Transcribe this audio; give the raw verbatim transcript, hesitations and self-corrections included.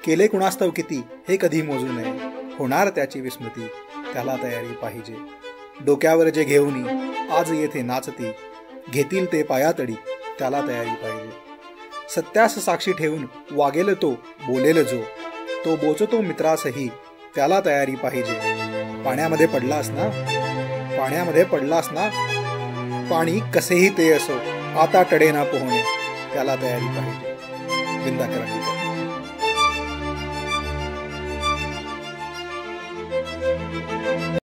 केले कुणास्तव किती हे कधी मोजू नये, होणार त्याची विस्मृती त्याला तयारी पाहिजे. डोक्यावर जे घेऊनी आज येथे नाचती, घेतील ते पायातडी त्याला तयारी पाहिजे. सत्यास साक्षी ठेवून वागेल तो बोलेल जो, तो बोचतो मित्रासही त्याला तयारी पाहिजे. पाण्यामध्ये पडलास ना, पाण्यामध्ये पडलास ना, पाणी कसेही ते असो आता टडे ना पोहणे त्याला तयारी पाहिजे. विंदा करावी.